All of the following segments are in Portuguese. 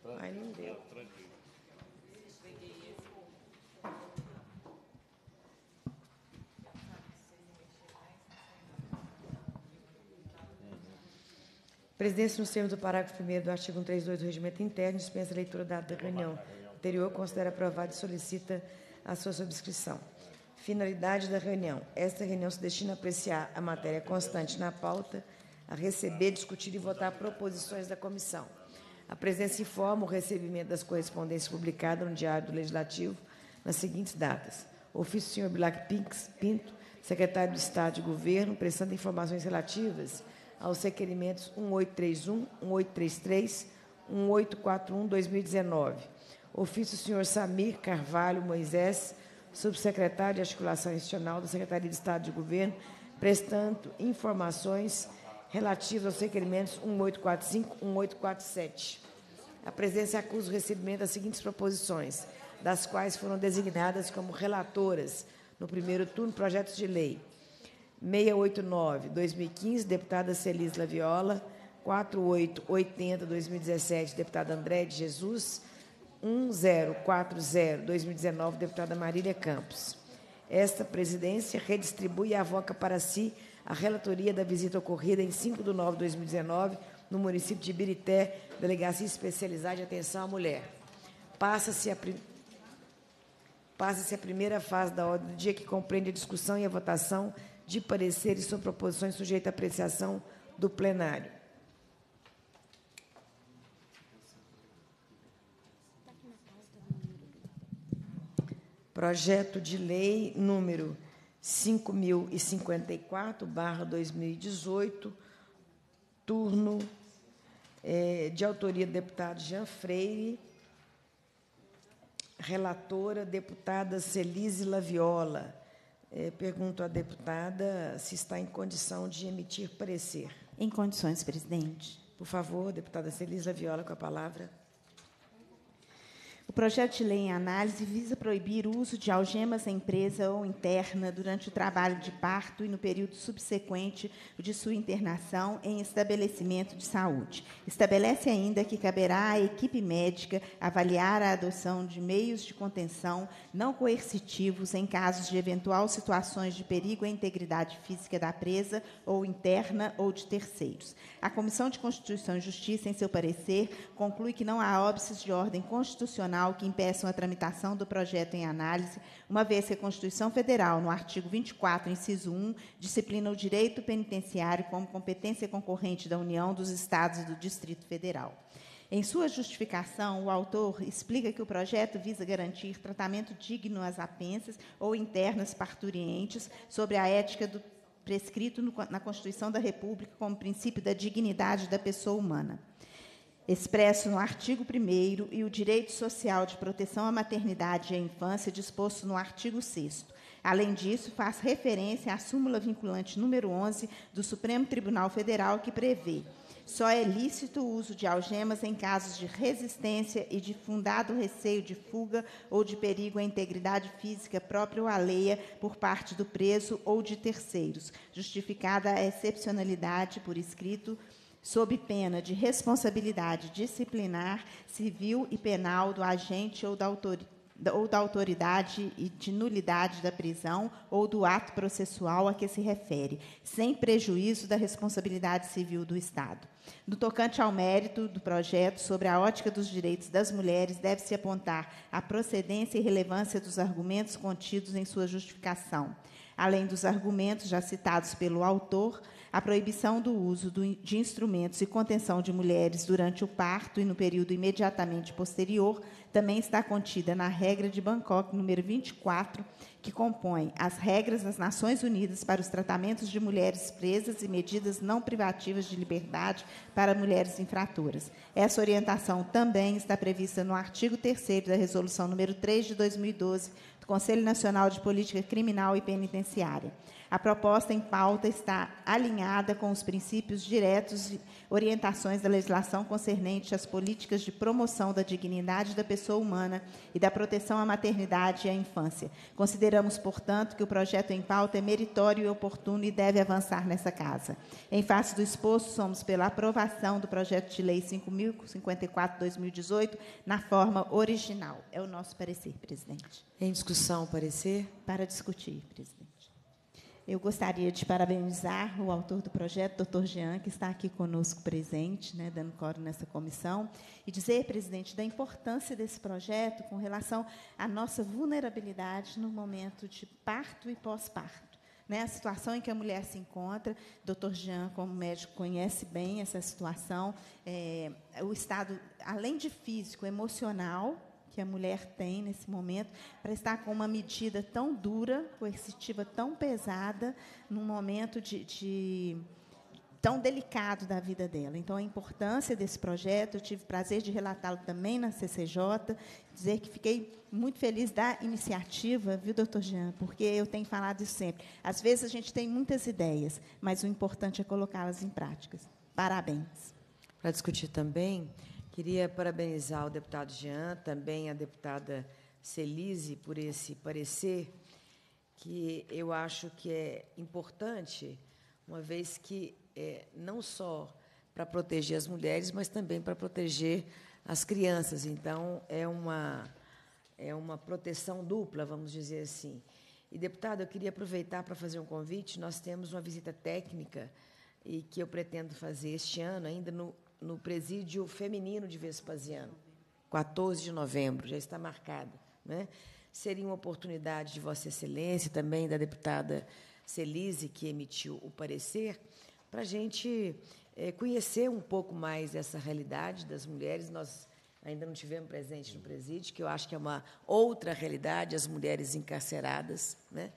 Aí não deu. Presidência, nos termos do parágrafo 1º do artigo 132 do Regimento Interno, dispensa a leitura da ata da reunião anterior, considera aprovada e solicita a sua subscrição. Finalidade da reunião. Esta reunião se destina a apreciar a matéria constante na pauta, a receber, discutir e votar proposições da comissão. A presidência informa o recebimento das correspondências publicadas no Diário do Legislativo nas seguintes datas. Ofício do senhor Bilac Pinto, secretário de Estado de Governo, prestando informações relativas aos requerimentos 1831, 1833, 1841-2019. Ofício do senhor Samir Carvalho Moisés, subsecretário de Articulação Institucional da Secretaria de Estado de Governo, prestando informações relativas aos requerimentos 1845 e 1847. A presidência acusa o recebimento das seguintes proposições, das quais foram designadas como relatoras no primeiro turno projetos de lei 689/2015, deputada Celis Laviola, 4880/2017, deputada André de Jesus, 1040/2019, deputada Marília Campos. Esta presidência redistribui e avoca para si a relatoria da visita ocorrida em 5/9/2019, no município de Ibirité, Delegacia Especializada de Atenção à Mulher. Passa-se a primeira fase da ordem do dia, que compreende a discussão e a votação de pareceres sobre proposições sujeitas à apreciação do plenário. Projeto de lei número 5.054/2018, turno de autoria do deputado Jean Freire, relatora, deputada Celis Laviola. Pergunto à deputada se está em condição de emitir parecer. Em condições, presidente. Por favor, deputada Celis Laviola, com a palavra. O projeto de lei em análise visa proibir o uso de algemas em presa ou interna durante o trabalho de parto e no período subsequente de sua internação em estabelecimento de saúde. Estabelece ainda que caberá à equipe médica avaliar a adoção de meios de contenção não coercitivos em casos de eventual situações de perigo à integridade física da presa ou interna ou de terceiros. A Comissão de Constituição e Justiça, em seu parecer, conclui que não há óbices de ordem constitucional que impeçam a tramitação do projeto em análise, uma vez que a Constituição Federal, no artigo 24, inciso 1, disciplina o direito penitenciário como competência concorrente da União, dos Estados e do Distrito Federal. Em sua justificação, o autor explica que o projeto visa garantir tratamento digno às apensas ou internas parturientes sobre a ética do prescrito na Constituição da República como princípio da dignidade da pessoa humana, expresso no artigo 1º, e o direito social de proteção à maternidade e à infância, disposto no artigo 6º. Além disso, faz referência à súmula vinculante número 11 do Supremo Tribunal Federal, que prevê: só é lícito o uso de algemas em casos de resistência e de fundado receio de fuga ou de perigo à integridade física própria ou alheia por parte do preso ou de terceiros, justificada a excepcionalidade por escrito, sob pena de responsabilidade disciplinar, civil e penal do agente ou da autoridade e de nulidade da prisão ou do ato processual a que se refere, sem prejuízo da responsabilidade civil do Estado. No tocante ao mérito do projeto sobre a ótica dos direitos das mulheres, deve-se apontar a procedência e relevância dos argumentos contidos em sua justificação. Além dos argumentos já citados pelo autor, a proibição do uso de instrumentos e contenção de mulheres durante o parto e no período imediatamente posterior também está contida na regra de Bangkok, número 24, que compõe as regras das Nações Unidas para os tratamentos de mulheres presas e medidas não privativas de liberdade para mulheres infratoras. Essa orientação também está prevista no artigo 3º da Resolução número 3 de 2012, do Conselho Nacional de Política Criminal e Penitenciária. A proposta em pauta está alinhada com os princípios diretos e orientações da legislação concernente às políticas de promoção da dignidade da pessoa humana e da proteção à maternidade e à infância. Consideramos, portanto, que o projeto em pauta é meritório e oportuno e deve avançar nessa casa. Em face do exposto, somos pela aprovação do projeto de lei 5.054/2018 na forma original. É o nosso parecer, presidente. Em discussão, parecer? Para discutir, presidente. Eu gostaria de parabenizar o autor do projeto, doutor Jean, que está aqui conosco presente, né, dando coro nessa comissão, e dizer, presidente, da importância desse projeto com relação à nossa vulnerabilidade no momento de parto e pós-parto. Né, a situação em que a mulher se encontra, doutor Jean, como médico, conhece bem essa situação, o estado, além de físico, emocional, que a mulher tem nesse momento, para estar com uma medida tão dura, coercitiva, tão pesada, num momento tão delicado da vida dela. Então, a importância desse projeto, eu tive o prazer de relatá-lo também na CCJ, dizer que fiquei muito feliz da iniciativa, viu, doutor Jean, porque eu tenho falado isso sempre. Às vezes, a gente tem muitas ideias, mas o importante é colocá-las em práticas. Parabéns. Para discutir também, queria parabenizar o deputado Jean, também a deputada Celise, por esse parecer, que eu acho que é importante, uma vez que não só para proteger as mulheres, mas também para proteger as crianças. Então, é uma proteção dupla, vamos dizer assim. E, deputado, eu queria aproveitar para fazer um convite. Nós temos uma visita técnica e que eu pretendo fazer este ano, ainda no Presídio Feminino de Vespasiano, 14 de novembro, já está marcado. Né? Seria uma oportunidade de Vossa Excelência, também da deputada Celise, que emitiu o parecer, para a gente conhecer um pouco mais essa realidade das mulheres. Nós ainda não tivemos presente no presídio, que eu acho que é uma outra realidade, as mulheres encarceradas. Né?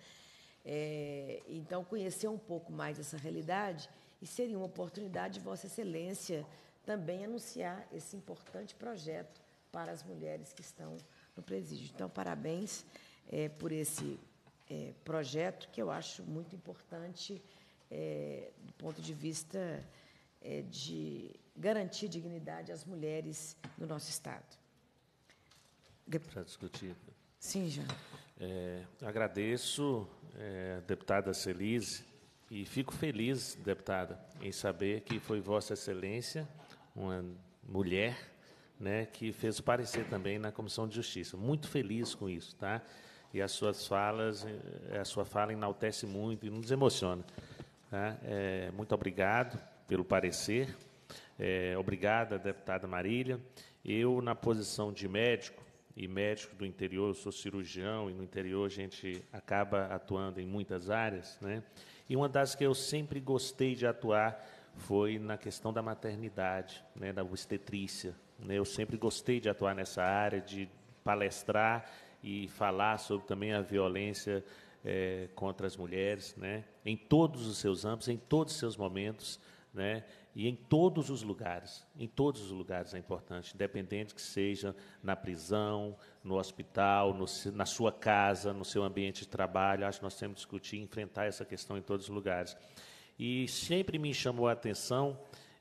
Então, conhecer um pouco mais essa realidade, e seria uma oportunidade de Vossa Excelência também anunciar esse importante projeto para as mulheres que estão no presídio. Então, parabéns por esse projeto, que eu acho muito importante do ponto de vista de garantir dignidade às mulheres no nosso Estado. Para discutir. Sim, Jean. Agradeço, deputada Celise, e fico feliz, deputada, em saber que foi Vossa Excelência, uma mulher, né, que fez o parecer também na Comissão de Justiça. Muito feliz com isso, tá? E as suas falas, a sua fala enaltece muito e nos emociona. Tá? Muito obrigado pelo parecer. Obrigada, deputada Marília. Eu, na posição de médico, e médico do interior, eu sou cirurgião, e no interior a gente acaba atuando em muitas áreas, né? E uma das que eu sempre gostei de atuar foi na questão da maternidade, né, da obstetrícia. Né? Eu sempre gostei de atuar nessa área, de palestrar e falar sobre também a violência contra as mulheres, né, em todos os seus âmbitos, em todos os seus momentos, né, e em todos os lugares. Em todos os lugares é importante, independente que seja na prisão, no hospital, na sua casa, no seu ambiente de trabalho. Acho que nós temos que discutir e enfrentar essa questão em todos os lugares. E sempre me chamou a atenção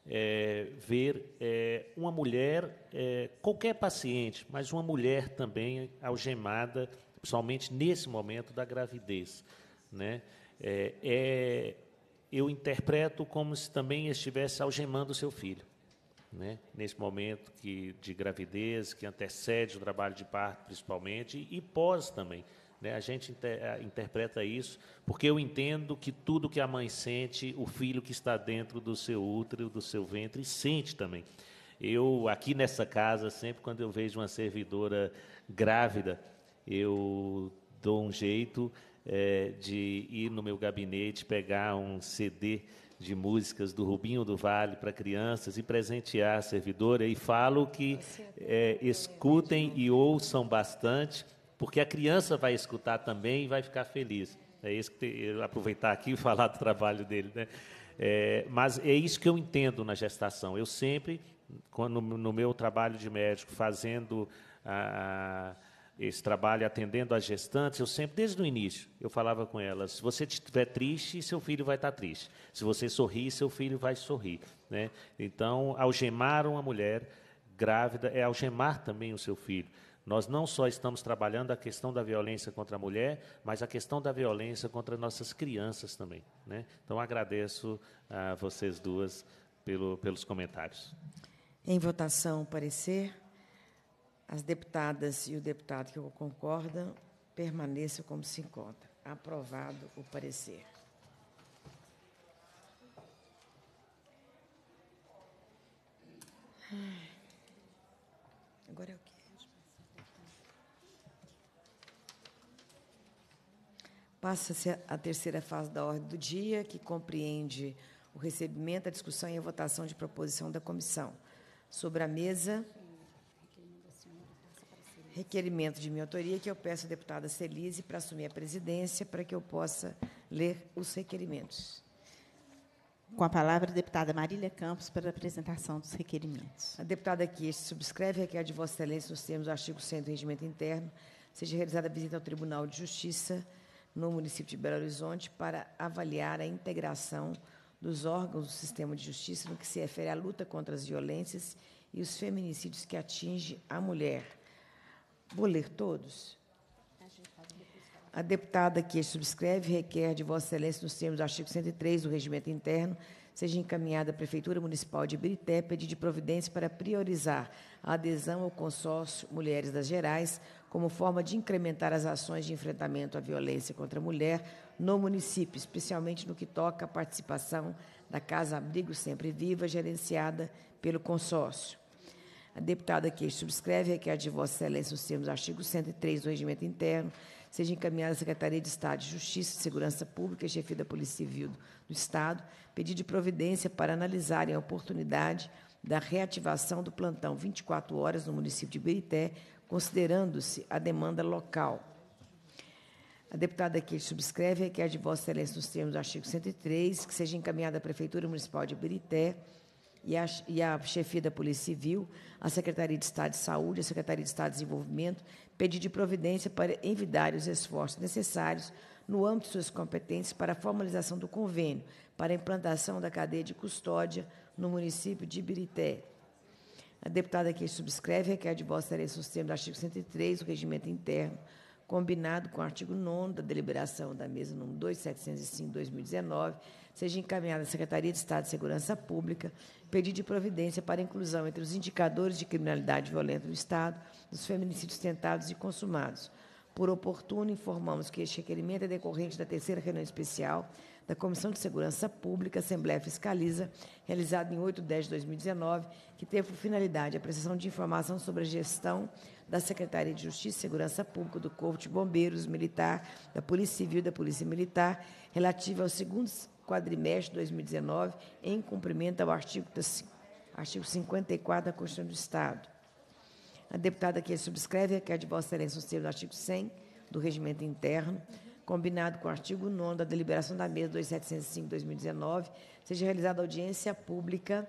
ver uma mulher, qualquer paciente, mas uma mulher também algemada, principalmente nesse momento da gravidez. Né? Eu interpreto como se também estivesse algemando o seu filho, né? Nesse momento de gravidez, que antecede o trabalho de parto, principalmente, e pós também. Né? A gente interpreta isso, porque eu entendo que tudo que a mãe sente, o filho que está dentro do seu útero, do seu ventre, sente também. Eu, aqui nessa casa, sempre quando eu vejo uma servidora grávida, eu dou um jeito de ir no meu gabinete, pegar um CD de músicas do Rubinho do Vale para crianças e presentear a servidora, e falo que escutem e ouçam bastante, porque a criança vai escutar também e vai ficar feliz. É isso que eu aproveitar aqui e falar do trabalho dele. Né? Mas é isso que eu entendo na gestação. Eu sempre, no meu trabalho de médico, fazendo esse trabalho atendendo as gestantes, eu sempre, desde o início, eu falava com elas, se você estiver triste, seu filho vai estar triste. Se você sorrir, seu filho vai sorrir, né? Então, algemar uma mulher grávida é algemar também o seu filho. Nós não só estamos trabalhando a questão da violência contra a mulher, mas a questão da violência contra nossas crianças também, né? Então, agradeço a vocês duas pelos comentários. Em votação, parecer. As deputadas e o deputado que concordam permaneçam como se encontra. Aprovado o parecer. Agora é o quê? Passa-se a terceira fase da ordem do dia, que compreende o recebimento, a discussão e a votação de proposição da comissão. Sobre a mesa, requerimento de minha autoria, que eu peço à deputada Celise para assumir a presidência, para que eu possa ler os requerimentos. Com a palavra, a deputada Marília Campos, para a apresentação dos requerimentos. A deputada que subscreve requer de Vossa Excelência, nos termos do artigo 100 do Regimento Interno, seja realizada a visita ao Tribunal de Justiça no município de Belo Horizonte para avaliar a integração dos órgãos do sistema de justiça no que se refere à luta contra as violências e os feminicídios que atingem a mulher. Vou ler todos. A deputada que subscreve requer de Vossa Excelência, nos termos do artigo 103 do Regimento Interno, seja encaminhada à Prefeitura Municipal de Ibirité pedido de providência para priorizar a adesão ao consórcio Mulheres das Gerais como forma de incrementar as ações de enfrentamento à violência contra a mulher no município, especialmente no que toca à participação da Casa Abrigo Sempre Viva, gerenciada pelo consórcio. A deputada que subscreve requer de Vossa Excelência, nos termos do artigo 103 do Regimento Interno, seja encaminhada à Secretaria de Estado de Justiça e Segurança Pública e Chefia da Polícia Civil do Estado, pedido de providência para analisarem a oportunidade da reativação do plantão 24 horas no município de Ibirité, considerando-se a demanda local. A deputada que subscreve requer de Vossa Excelência, nos termos do artigo 103, que seja encaminhada à Prefeitura Municipal de Ibirité e à Chefia da Polícia Civil, à Secretaria de Estado de Saúde, à Secretaria de Estado de Desenvolvimento, pedido de providência para envidar os esforços necessários no âmbito de suas competências para a formalização do convênio para a implantação da cadeia de custódia no município de Ibirité. A deputada que subscreve requer de Vossa Excelência, nos termos do artigo 103 do Regimento Interno, combinado com o artigo 9º da deliberação da mesa número 2705/2019, seja encaminhada à Secretaria de Estado de Segurança Pública, pedido de providência para a inclusão entre os indicadores de criminalidade violenta do Estado dos feminicídios tentados e consumados. Por oportuno, informamos que este requerimento é decorrente da terceira reunião especial da Comissão de Segurança Pública, Assembleia Fiscaliza, realizada em 8/10/2019, que teve por finalidade a prestação de informação sobre a gestão da Secretaria de Justiça e Segurança Pública, do Corpo de Bombeiros Militar, da Polícia Civil e da Polícia Militar, relativa ao segundo quadrimestre de 2019, em cumprimento ao artigo 54 da Constituição do Estado. A deputada que subscreve requer de Vossa Excelência, nos termos do artigo 100 do Regimento Interno, combinado com o artigo 9º da deliberação da mesa 2705/2019, seja realizada audiência pública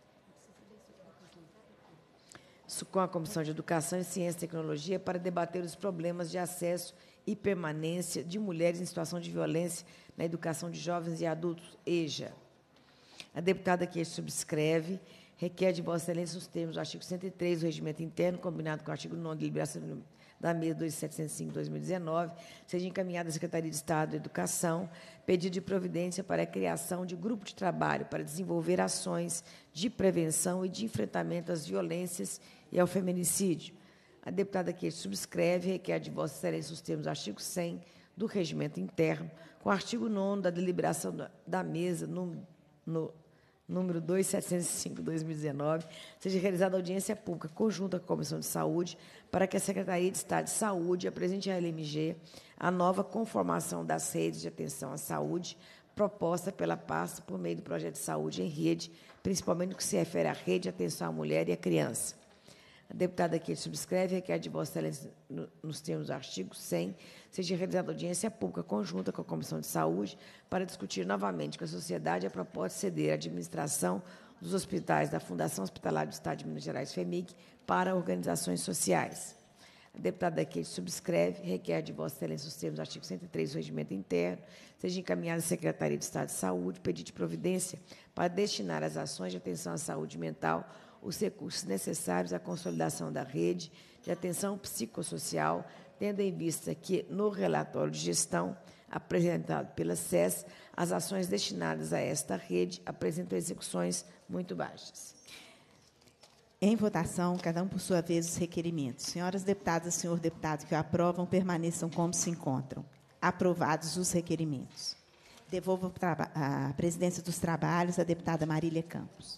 com a Comissão de Educação e Ciência e Tecnologia para debater os problemas de acesso e permanência de mulheres em situação de violência na educação de jovens e adultos, EJA. A deputada que subscreve requer de Vossa Excelência, nos termos do artigo 103 do Regimento Interno, combinado com o artigo 9º da deliberação da mesa 2705/2019, seja encaminhada à Secretaria de Estado de Educação, pedido de providência para a criação de grupo de trabalho para desenvolver ações de prevenção e de enfrentamento às violências e ao feminicídio. A deputada que subscreve requer de Vossa Excelência, nos termos do artigo 100 do Regimento Interno, com o artigo 9º da deliberação da mesa número 2705/2019, seja realizada audiência pública conjunta com a Comissão de Saúde para que a Secretaria de Estado de Saúde apresente à LMG a nova conformação das redes de atenção à saúde proposta pela pasta por meio do projeto de saúde em rede, principalmente no que se refere à rede de atenção à mulher e à criança. A deputada que subscreve requer de Vossa Excelência, nos termos do artigo 100, seja realizada audiência pública conjunta com a Comissão de Saúde para discutir novamente com a sociedade a proposta de ceder a administração dos hospitais da Fundação Hospitalar do Estado de Minas Gerais, FEMIG, para organizações sociais. A deputada Kate subscreve, requer de Vossa Excelência os termos do artigo 103 do Regimento Interno, seja encaminhada à Secretaria de Estado de Saúde, pedido de providência para destinar às ações de atenção à saúde mental os recursos necessários à consolidação da rede de atenção psicossocial, tendo em vista que, no relatório de gestão apresentado pela SES, as ações destinadas a esta rede apresentam execuções muito baixas. Em votação, cada um por sua vez, os requerimentos. Senhoras deputadas e senhor deputado que o aprovam, permaneçam como se encontram. Aprovados os requerimentos. Devolvo a presidência dos trabalhos à deputada Marília Campos.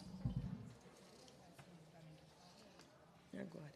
Agora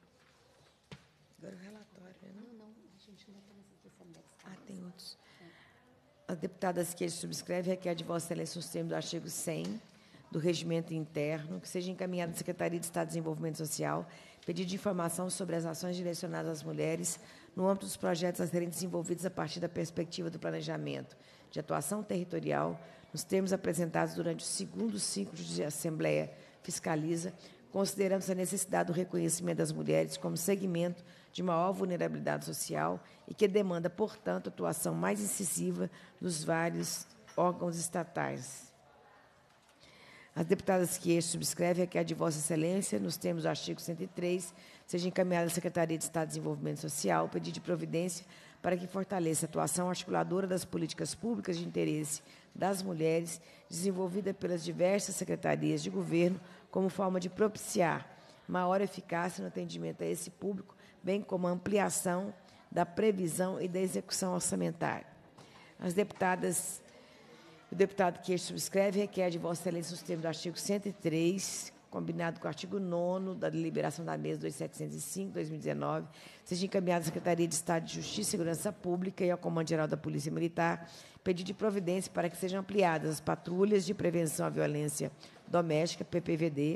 o relatório, né? Não, a gente ainda tem esse anexo. Tem outros. A deputada que subscreve requer de Vossa Excelência os termos do artigo 100 do Regimento Interno, que seja encaminhado à Secretaria de Estado de Desenvolvimento Social, pedido de informação sobre as ações direcionadas às mulheres no âmbito dos projetos a serem desenvolvidos a partir da perspectiva do planejamento de atuação territorial, nos termos apresentados durante o segundo ciclo de Assembleia Fiscaliza, considerando-se a necessidade do reconhecimento das mulheres como segmento de maior vulnerabilidade social e que demanda, portanto, atuação mais incisiva dos vários órgãos estatais. As deputadas que subscrevem requer de Vossa Excelência, nos termos do artigo 103, seja encaminhada à Secretaria de Estado de Desenvolvimento Social, pedido de providência para que fortaleça a atuação articuladora das políticas públicas de interesse das mulheres, desenvolvida pelas diversas secretarias de governo, como forma de propiciar maior eficácia no atendimento a esse público, bem como a ampliação da previsão e da execução orçamentária. As deputadas, o deputado que subscreve requer de Vossa Excelência os termos do artigo 103, combinado com o artigo 9º da deliberação da mesa 2705/2019, seja encaminhado à Secretaria de Estado de Justiça e Segurança Pública e ao Comando-Geral da Polícia Militar, pedido de providência para que sejam ampliadas as patrulhas de prevenção à violência doméstica, PPVD,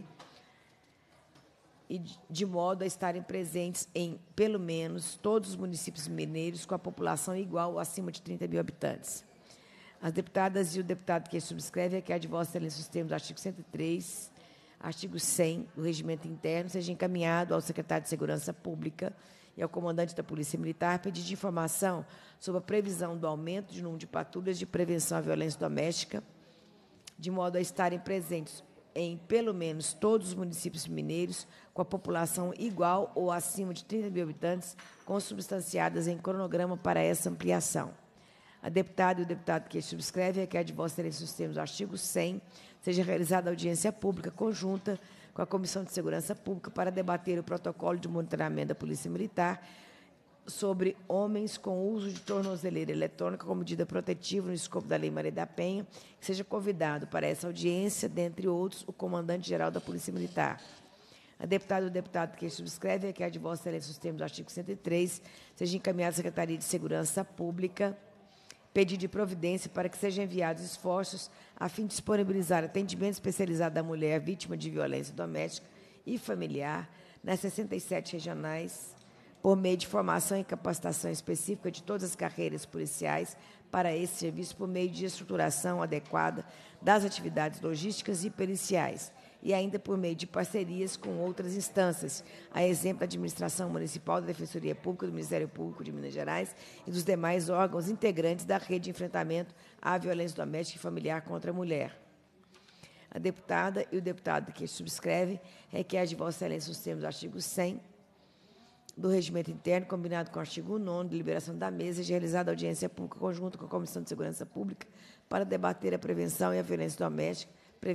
e de modo a estarem presentes em, pelo menos, todos os municípios mineiros com a população igual ou acima de 30 mil habitantes. As deputadas e o deputado que subscreve requer de Vossa Excelência os termos do artigo 103, artigo 100 do Regimento Interno, seja encaminhado ao secretário de Segurança Pública e ao comandante da Polícia Militar pedido de informação sobre a previsão do aumento de número de patrulhas de prevenção à violência doméstica, de modo a estarem presentes em, pelo menos, todos os municípios mineiros com a população igual ou acima de 30 mil habitantes, consubstanciadas em cronograma para essa ampliação. A deputada e o deputado que subscreve requer de Vossa Excelência os termos do artigo 100, seja realizada audiência pública conjunta com a Comissão de Segurança Pública para debater o protocolo de monitoramento da Polícia Militar sobre homens com uso de tornozeleira eletrônica como medida protetiva no escopo da Lei Maria da Penha, que seja convidado para essa audiência, dentre outros, o comandante-geral da Polícia Militar. A deputada e o deputado que subscreve requer de Vossa Excelência os termos do artigo 103, seja encaminhado à Secretaria de Segurança Pública, pedido de providência para que sejam enviados esforços a fim de disponibilizar atendimento especializado da mulher vítima de violência doméstica e familiar nas 67 regionais, por meio de formação e capacitação específica de todas as carreiras policiais para esse serviço, por meio de estruturação adequada das atividades logísticas e periciais, e ainda por meio de parcerias com outras instâncias, a exemplo da Administração Municipal, da Defensoria Pública, do Ministério Público de Minas Gerais e dos demais órgãos integrantes da rede de enfrentamento à violência doméstica e familiar contra a mulher. A deputada e o deputado que subscreve requer de Vossa Excelência os termos do artigo 100 do Regimento Interno, combinado com o artigo 9º, de liberação da mesa, e realizada audiência pública conjunta com a Comissão de Segurança Pública para debater a prevenção à violência doméstica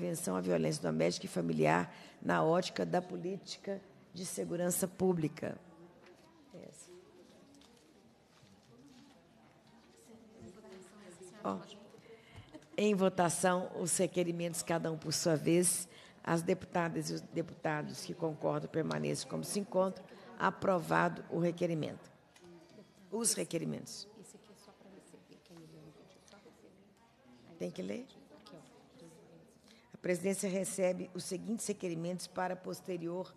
e familiar na ótica da política de segurança pública. Em votação, os requerimentos, cada um por sua vez. As deputadas e os deputados que concordam permaneçam como se encontram. Aprovado o requerimento. Os requerimentos. Esse aqui é só para receber. Quem lê no vídeo, só receber. Tem que ler? Aqui, ó. A presidência recebe os seguintes requerimentos para posterior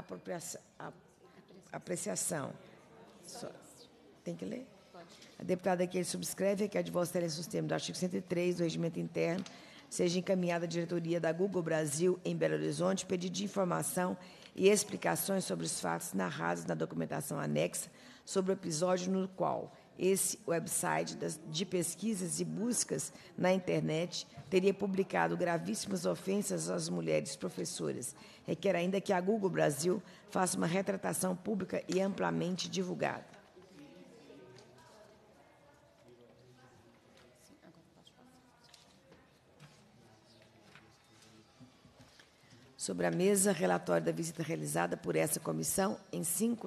apreciação. Tem que ler? Pode. A deputada que subscreve requer de Vossa Excelência os termos do artigo 103 do Regimento Interno, seja encaminhada à diretoria da Google Brasil em Belo Horizonte, pedido de informação e explicações sobre os fatos narrados na documentação anexa sobre o episódio no qual esse website de pesquisas e buscas na internet teria publicado gravíssimas ofensas às mulheres professoras. Requer ainda que a Google Brasil faça uma retratação pública e amplamente divulgada. Sobre a mesa, relatório da visita realizada por essa comissão em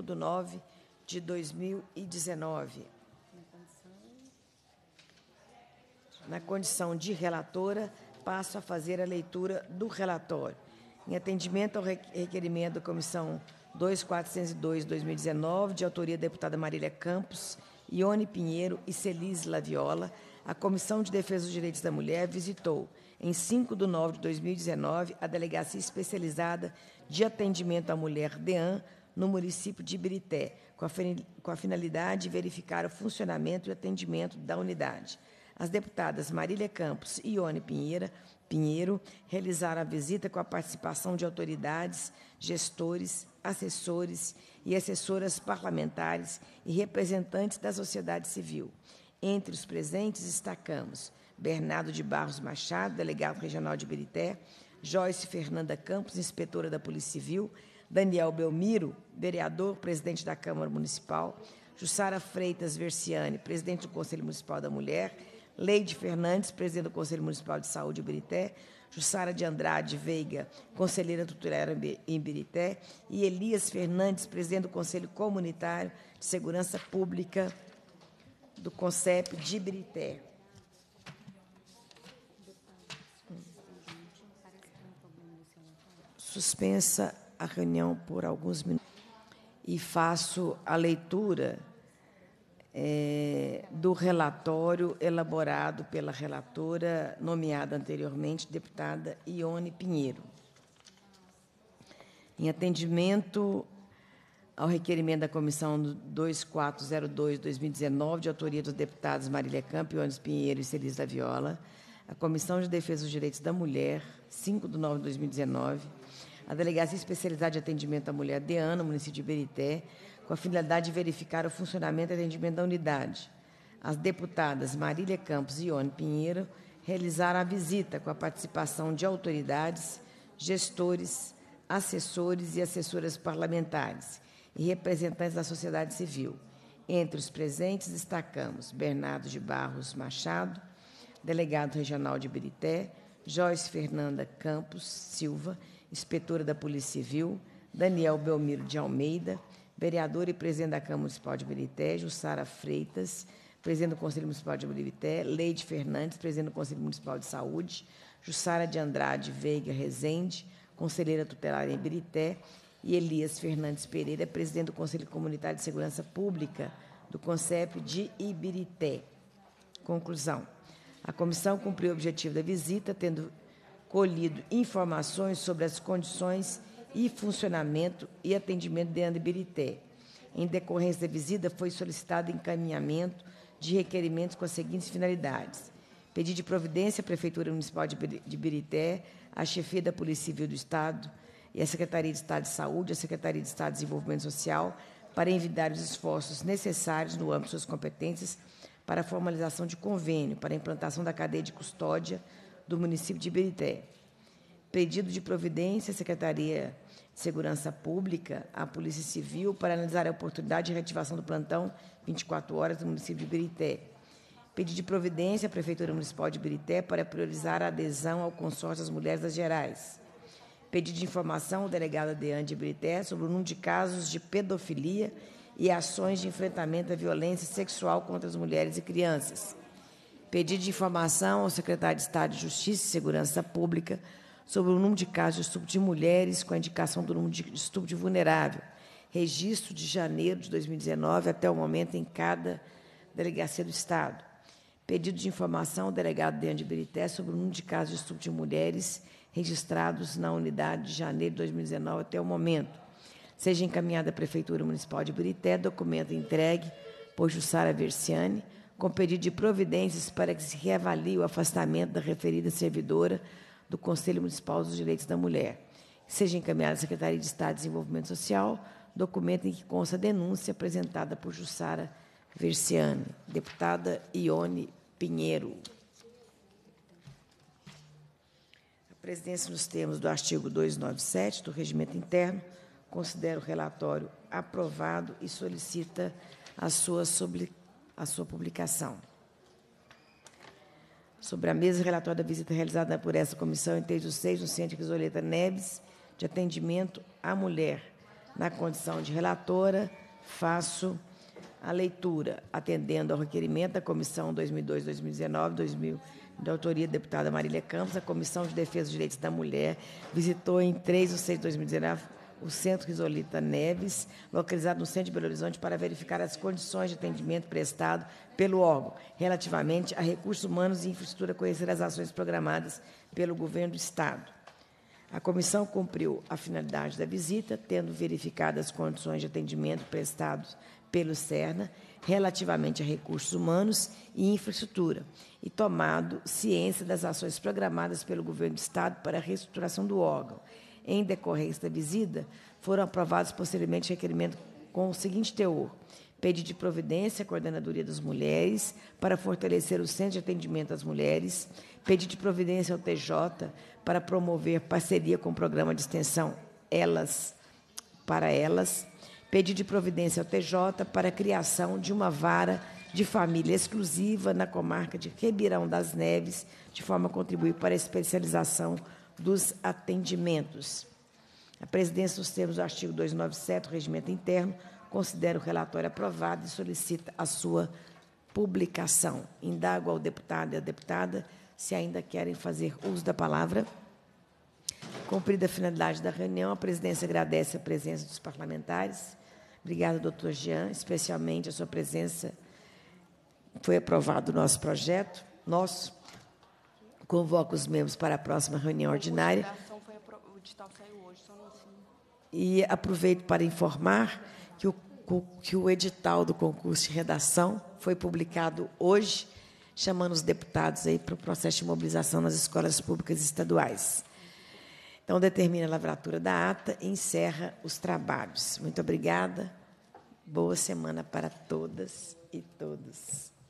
5/9/2019. Na condição de relatora, passo a fazer a leitura do relatório. Em atendimento ao requerimento da Comissão 2402/2019, de autoria da deputada Marília Campos, Ione Pinheiro e Celise Laviola, a Comissão de Defesa dos Direitos da Mulher visitou, em 5/9/2019, a Delegacia Especializada de Atendimento à Mulher, DEAN, no município de Ibirité, com a finalidade de verificar o funcionamento e atendimento da unidade. As deputadas Marília Campos e Ione Pinheiro realizaram a visita com a participação de autoridades, gestores, assessores e assessoras parlamentares e representantes da sociedade civil. Entre os presentes, destacamos Bernardo de Barros Machado, delegado regional de Ibirité, Joyce Fernanda Campos, inspetora da Polícia Civil, Daniel Belmiro, vereador, presidente da Câmara Municipal, Jussara Freitas Versiani, presidente do Conselho Municipal da Mulher, Leide Fernandes, presidente do Conselho Municipal de Saúde de Ibirité, Jussara de Andrade Veiga, conselheira tutelar em Ibirité, e Elias Fernandes, presidente do Conselho Comunitário de Segurança Pública do CONCEP de Ibirité. Suspensa a reunião por alguns minutos e faço a leitura do relatório elaborado pela relatora nomeada anteriormente, deputada Ione Pinheiro. Em atendimento ao requerimento da Comissão 2402/2019, de autoria dos deputados Marília Campos, Ione Pinheiro e Celise Laviola, a Comissão de Defesa dos Direitos da Mulher, 5/9/2019, a Delegacia Especializada de Atendimento à Mulher, DEAN, no município de Ibirité, com a finalidade de verificar o funcionamento e atendimento da unidade. As deputadas Marília Campos e Ione Pinheiro realizaram a visita com a participação de autoridades, gestores, assessores e assessoras parlamentares e representantes da sociedade civil. Entre os presentes, destacamos Bernardo de Barros Machado, delegado regional de Ibirité, Joyce Fernanda Campos Silva, inspetora da Polícia Civil, Daniel Belmiro de Almeida, vereador e presidente da Câmara Municipal de Ibirité, Jussara Freitas, presidente do Conselho Municipal de Ibirité, Leide Fernandes, presidente do Conselho Municipal de Saúde, Jussara de Andrade Veiga Rezende, conselheira tutelar em Ibirité, e Elias Fernandes Pereira, presidente do Conselho Comunitário de Segurança Pública do CONCEP de Ibirité. Conclusão. A comissão cumpriu o objetivo da visita, tendo colhido informações sobre as condições e funcionamento e atendimento de Ibirité. Em decorrência da visita, foi solicitado encaminhamento de requerimentos com as seguintes finalidades: pedido de providência à Prefeitura Municipal de Ibirité, à Chefia da Polícia Civil do Estado e à Secretaria de Estado de Saúde, à Secretaria de Estado de Desenvolvimento Social, para envidar os esforços necessários no âmbito de suas competências para a formalização de convênio para a implantação da cadeia de custódia do município de Ibirité. Pedido de providência à Secretaria de Segurança Pública, à Polícia Civil, para analisar a oportunidade de reativação do plantão 24 horas do município de Ibirité. Pedido de providência à Prefeitura Municipal de Ibirité para priorizar a adesão ao consórcio das Mulheres das Gerais. Pedido de informação ao delegado DEAN de Ibirité sobre o número de casos de pedofilia e ações de enfrentamento à violência sexual contra as mulheres e crianças. Pedido de informação ao secretário de Estado de Justiça e Segurança Pública sobre o número de casos de estupro de mulheres, com a indicação do número de estupro de vulnerável. Registro de janeiro de 2019 até o momento em cada delegacia do Estado. Pedido de informação ao delegado DEAN de Ibirité sobre o número de casos de estupro de mulheres registrados na unidade de janeiro de 2019 até o momento. Seja encaminhada à Prefeitura Municipal de Ibirité, documento entregue por Jussara Versiani, com pedido de providências para que se reavalie o afastamento da referida servidora do Conselho Municipal dos Direitos da Mulher. seja encaminhado à Secretaria de Estado de Desenvolvimento Social, documento em que consta a denúncia apresentada por Jussara Versiani. Deputada Ione Pinheiro. A presidência, nos termos do artigo 297 do Regimento Interno, considera o relatório aprovado e solicita a sua publicação. Sobre a mesa, relatório da visita realizada por essa comissão em 3/6 no Centro Crisoleta Neves, de atendimento à mulher. Na condição de relatora, faço a leitura, atendendo ao requerimento da Comissão 2002-2019, de autoria da deputada Marília Campos. A Comissão de Defesa dos Direitos da Mulher visitou em 3/6/2019 o Centro Crisoleta Neves, localizado no centro de Belo Horizonte, para verificar as condições de atendimento prestado pelo órgão, relativamente a recursos humanos e infraestrutura, conhecer as ações programadas pelo Governo do Estado. A comissão cumpriu a finalidade da visita, tendo verificado as condições de atendimento prestados pelo CERNA, relativamente a recursos humanos e infraestrutura, e tomado ciência das ações programadas pelo Governo do Estado para a reestruturação do órgão. Em decorrência da visita, foram aprovados posteriormente requerimentos com o seguinte teor: pedido de providência à Coordenadoria das Mulheres para fortalecer o Centro de Atendimento às Mulheres, pedido de providência ao TJ para promover parceria com o programa de extensão Elas para Elas, pedido de providência ao TJ para a criação de uma vara de família exclusiva na comarca de Ribeirão das Neves, de forma a contribuir para a especialização dos atendimentos. A presidência, nos termos do artigo 297 do Regimento Interno, considera o relatório aprovado e solicita a sua publicação. Indago ao deputado e à deputada se ainda querem fazer uso da palavra. Cumprida a finalidade da reunião, a presidência agradece a presença dos parlamentares. Obrigada, doutor Jean, especialmente a sua presença. Foi aprovado o nosso projeto. Convoco os membros para a próxima reunião ordinária. O edital saiu hoje, só não assino. E aproveito para informar que o edital do concurso de redação foi publicado hoje, chamando os deputados aí para o processo de mobilização nas escolas públicas estaduais. Então, determina a lavratura da ata e encerra os trabalhos. Muito obrigada. Boa semana para todas e todos.